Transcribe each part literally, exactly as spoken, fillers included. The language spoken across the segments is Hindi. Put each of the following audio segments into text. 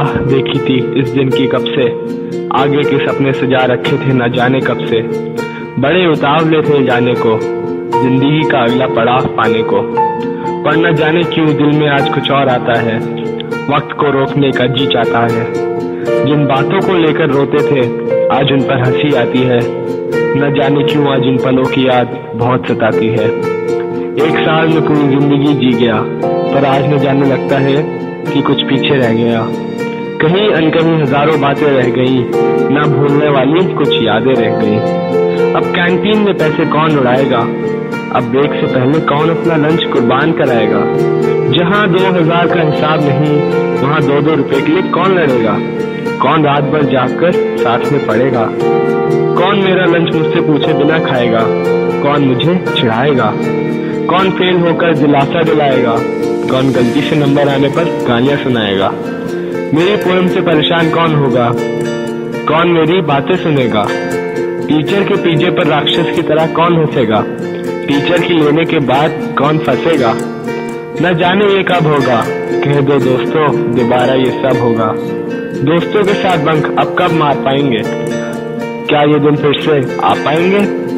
राह देखी थी इस दिन की कब से, आगे के सपने सजा रखे थे न जाने कब से। बड़े उतावले थे जाने को, जिंदगी का अगला पड़ाव पाने को, पर न जाने क्यों दिल में आज कुछ और आता है। वक्त को रोकने का जी चाहता है। जिन बातों को लेकर रोते थे आज उन पर हंसी आती है। न जाने क्यों आज इन पलों की याद बहुत सताती है। एक साल में पूरी जिंदगी जी गया, पर आज न जाने लगता है कि कुछ पीछे रह गया। कहीं अनकहीं हजारों बातें रह गई, ना भूलने वाली कुछ यादें रह गई। अब कैंटीन में पैसे कौन उड़ाएगा, अब ब्रेक से पहले कौन अपना लंच कुर्बान कराएगा। जहाँ दो हजार का हिसाब नहीं, वहाँ दो दो रुपए के लिए कौन लड़ेगा। कौन रात भर जागकर साथ में पड़ेगा। कौन मेरा लंच मुझसे पूछे बिना खाएगा। कौन मुझे चिढ़ाएगा। कौन फेल होकर दिलासा दिलाएगा। कौन गलती से नंबर आने पर गालियां सुनाएगा। मेरी पोएम से परेशान कौन होगा, कौन मेरी बातें सुनेगा। टीचर के पीछे पर राक्षस की तरह कौन हंसेगा। टीचर की लेने के बाद कौन फंसेगा। न जाने ये कब होगा, कह दो दोस्तों दोबारा ये सब होगा। दोस्तों के साथ बंक अब कब मार पाएंगे, क्या ये दिन फिर से आ पाएंगे।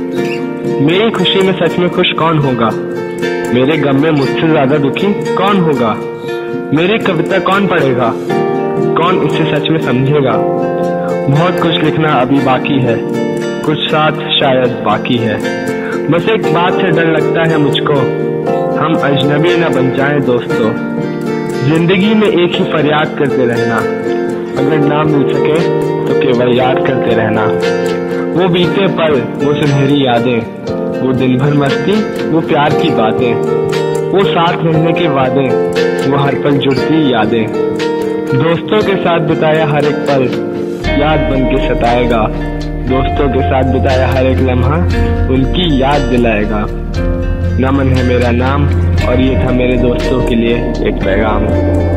मेरी खुशी में सच में खुश कौन होगा, मेरे गम में मुझसे ज्यादा दुखी कौन होगा। मेरी कविता कौन पढ़ेगा, कौन इसे सच में समझेगा। बहुत कुछ लिखना अभी बाकी है, कुछ साथ शायद बाकी है। बस एक बात से डर लगता है मुझको, हम अजनबी न बन जाएं दोस्तों। जिंदगी में एक ही फरियाद करते रहना, अगर ना मिल सके तो केवल याद करते रहना। वो बीते पल, वो सुनहरी यादें, वो दिन भर मस्ती, वो प्यार की बातें, वो साथ रहने के वादे, वो हर पल जुड़ती यादें। दोस्तों के साथ बिताया हर एक पल याद बन के सताएगा। दोस्तों के साथ बिताया हर एक लम्हा उनकी याद दिलाएगा। नमन है मेरा नाम और ये था मेरे दोस्तों के लिए एक पैगाम।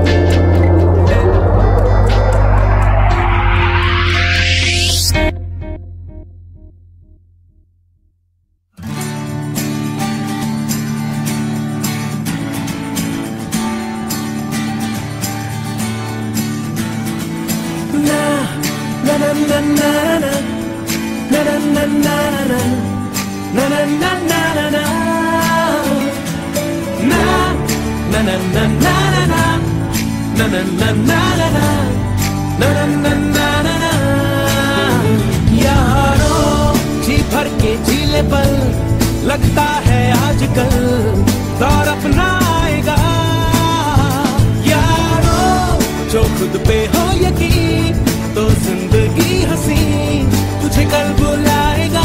यारों जी भर के झीले पल, लगता है आजकल दौर अपना आएगा। यारों जो खुद पे हो यकीन, तो जिंदगी हंसी तुझे कल बुलाएगा।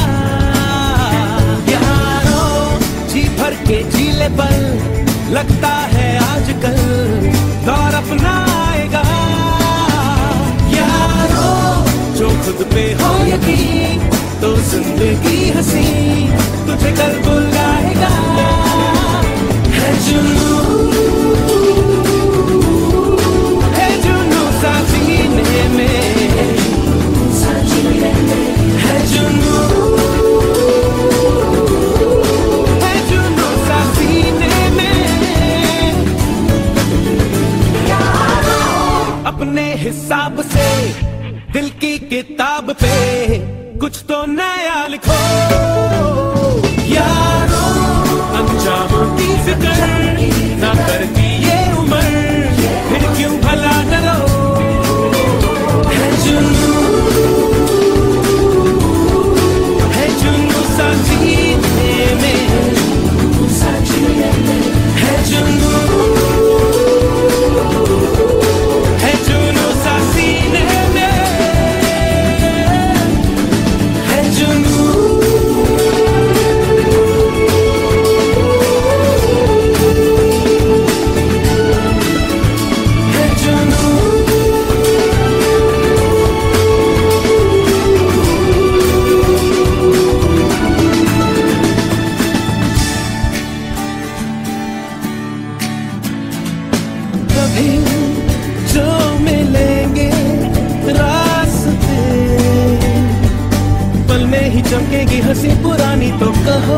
यारों जी भर के झीले पल, लगता है आजकल दौर अपना आएगा। यारों जो खुद पे हो यकीन, तो जिंदगी हंसी तुझे कल बुलाएगा। है जुनू, है जुनू सा सीने में, है जुनू, है जुनू सा सीने में। अपने हिसाब से दिल की किताब पे कुछ तो नया लिखो। यारों अंजामों की फिक्र ना करती ये उम्र, फिर क्यों भला डरो। है जुनू, है जुनू सा जीने में, है जुनू, है जुनू सा सीने में, है जुनू। चमकेगी हंसी पुरानी तो कहो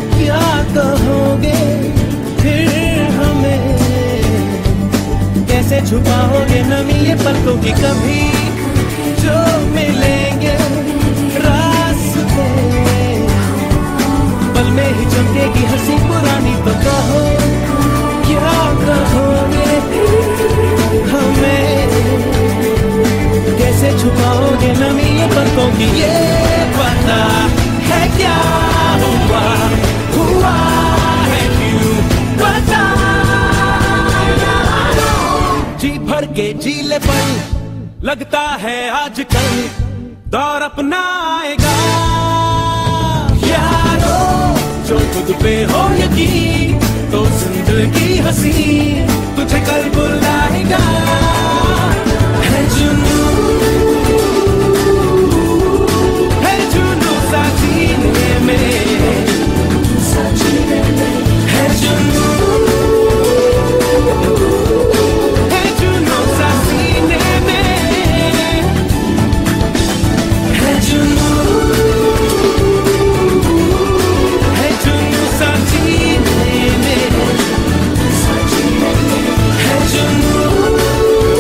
क्या कहोगे फिर हमें, कैसे कैसे छुपाओगे नमी ये पलकों की कभी जो मिलेंगे रास्ते, पल में ही चमकेगी हंसी पुरानी तो कहो क्या कहोगे हमें, कैसे छुपाओगे नमी ये पलकों की, ये पता है क्या हुआ हुआ है क्यों पता, जी भर के जी ले पल लगता है आजकल दौर अपना आएगा, यारो जो खुद पे हो यकीन तो जिंदगी हंसी तुझे कल बुलाएगा, है जुनून है जुनून सा जीने में, है जुनून है जुनून सा सीने में, है जुनून है जुनून सा जीने में, है जुनून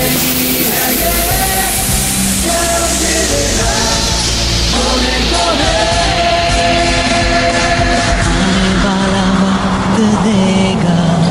जिंदगी है ये, जो मिलेगा होने को है, आने वाला वक्त देगा